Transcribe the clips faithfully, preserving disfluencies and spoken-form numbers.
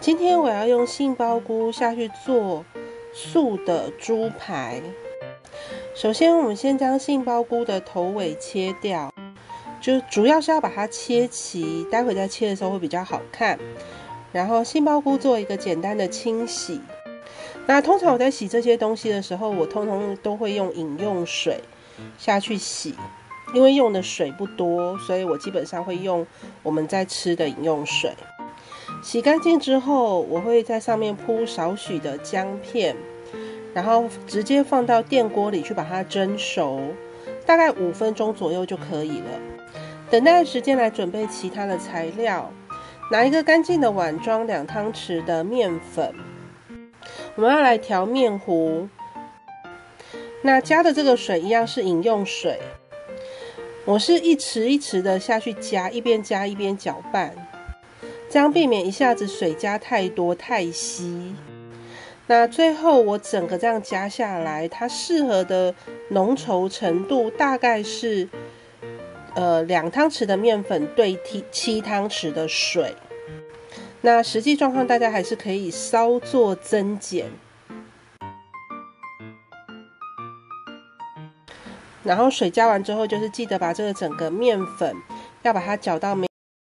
今天我要用杏鲍菇下去做素的猪排。首先，我们先将杏鲍菇的头尾切掉，就主要是要把它切齐，待会在切的时候会比较好看。然后杏鲍菇做一个简单的清洗。那通常我在洗这些东西的时候，我通常都会用饮用水下去洗，因为用的水不多，所以我基本上会用我们在吃的饮用水。洗干净之后，我会在上面铺少许的姜片，然后直接放到电锅里去把它蒸熟，大概五分钟左右就可以了。等待的时间来准备其他的材料，拿一个干净的碗装两汤匙的面粉，我们要来调面糊。那加的这个水一样是饮用水，我是一匙一匙的下去加，一边加一边搅拌，这样避免一下子水加太多太稀。那最后我整个这样加下来，它适合的浓稠程度大概是呃两汤匙的面粉对七汤匙的水。那实际状况大家还是可以稍作增减。然后水加完之后，就是记得把这个整个面粉要把它搅到没。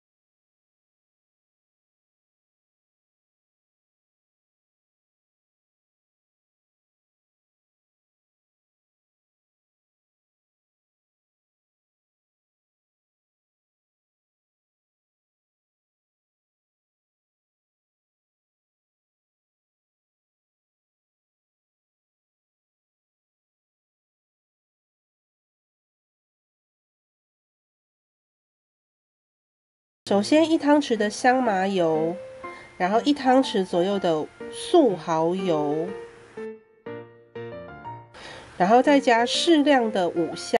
首先一汤匙的香麻油，然后一汤匙左右的素蚝油，然后再加适量的五香。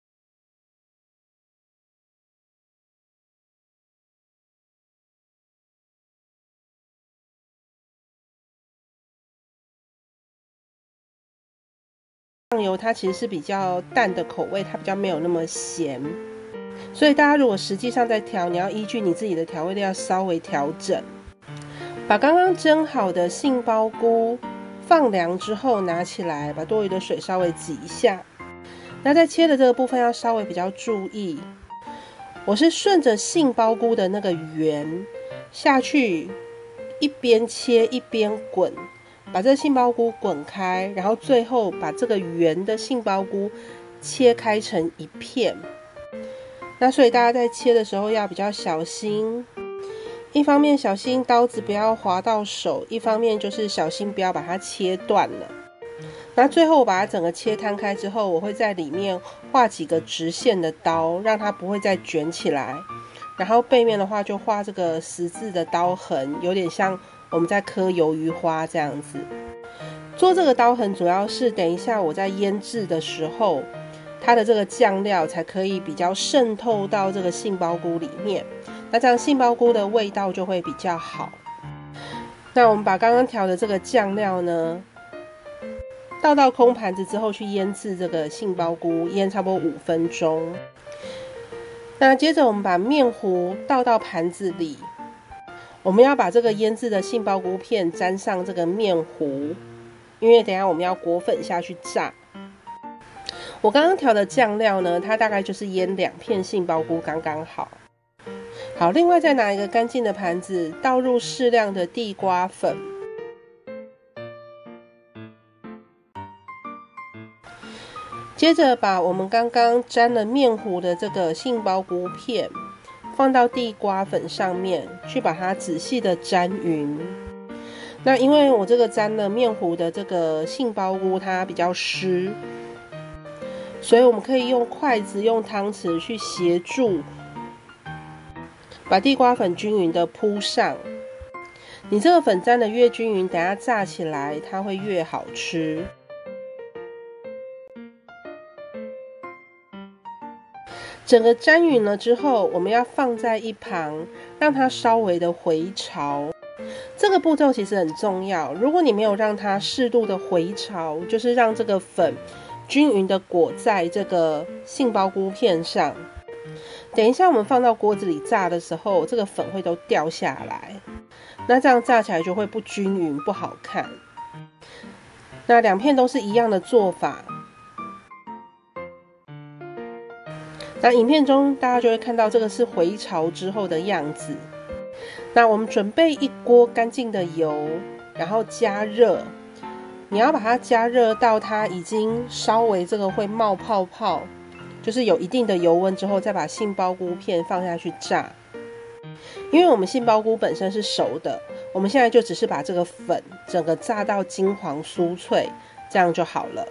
酱油它其实是比较淡的口味，它比较没有那么咸，所以大家如果实际上在调，你要依据你自己的调味料稍微调整。把刚刚蒸好的杏鲍菇放凉之后拿起来，把多余的水稍微挤一下。那在切的这个部分要稍微比较注意，我是顺着杏鲍菇的那个圆下去，一边切一边滚，把这个杏鲍菇滚开，然后最后把这个圆的杏鲍菇切开成一片。那所以大家在切的时候要比较小心，一方面小心刀子不要划到手，一方面就是小心不要把它切断了。那最后我把它整个切摊开之后，我会在里面画几个直线的刀，让它不会再卷起来。然后背面的话就画这个十字的刀痕，有点像我们在刻鱿鱼花这样子。做这个刀痕主要是等一下我在腌制的时候，它的这个酱料才可以比较渗透到这个杏鲍菇里面，那这样杏鲍菇的味道就会比较好。那我们把刚刚调的这个酱料呢，倒到空盘子之后去腌制这个杏鲍菇，腌差不多五分钟。那接着我们把面糊倒到盘子里，我们要把这个腌制的杏鲍菇片沾上这个面糊，因为等一下我们要裹粉下去炸。我刚刚调的酱料呢，它大概就是腌两片杏鲍菇刚刚好。好，另外再拿一个干净的盘子，倒入适量的地瓜粉，接着把我们刚刚沾了面糊的这个杏鲍菇片放到地瓜粉上面，去把它仔细的沾匀。那因为我这个沾了面糊的这个杏鲍菇它比较湿，所以我们可以用筷子用汤匙去协助把地瓜粉均匀的铺上。你这个粉沾的越均匀，等下炸起来它会越好吃。整个沾匀了之后，我们要放在一旁，让它稍微的回潮。这个步骤其实很重要，如果你没有让它适度的回潮，就是让这个粉均匀的裹在这个杏鲍菇片上，等一下我们放到锅子里炸的时候，这个粉会都掉下来。 那这样炸起来就会不均匀，不好看。那两片都是一样的做法。那影片中大家就会看到这个是回潮之后的样子。那我们准备一锅干净的油，然后加热。你要把它加热到它已经稍微这个会冒泡泡，就是有一定的油温之后，再把杏鲍菇片放下去炸。因为我们杏鲍菇本身是熟的，我们现在就只是把这个粉整个炸到金黄酥脆，这样就好了。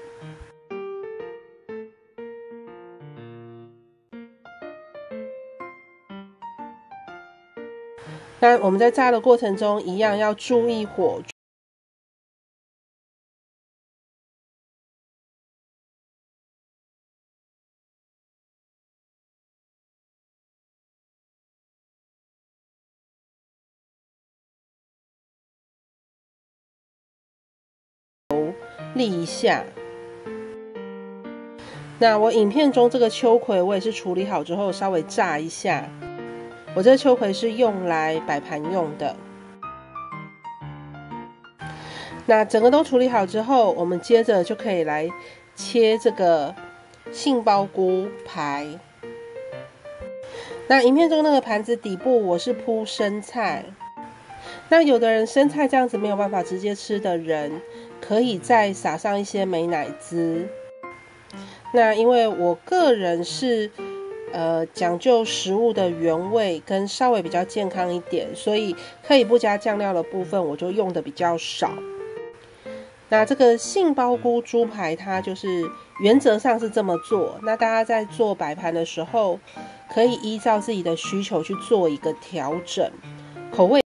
那我们在炸的过程中，一样要注意火。沥一下。那我影片中这个秋葵我也是处理好之后稍微炸一下。我这个秋葵是用来摆盘用的。那整个都处理好之后，我们接着就可以来切这个杏鲍菇排。那影片中那个盘子底部我是铺生菜。那有的人生菜这样子没有办法直接吃的人，可以再撒上一些美乃滋。那因为我个人是呃讲究食物的原味跟稍微比较健康一点，所以可以不加酱料的部分我就用的比较少。那这个杏鲍菇猪排它就是原则上是这么做，那大家在做摆盘的时候可以依照自己的需求去做一个调整，口味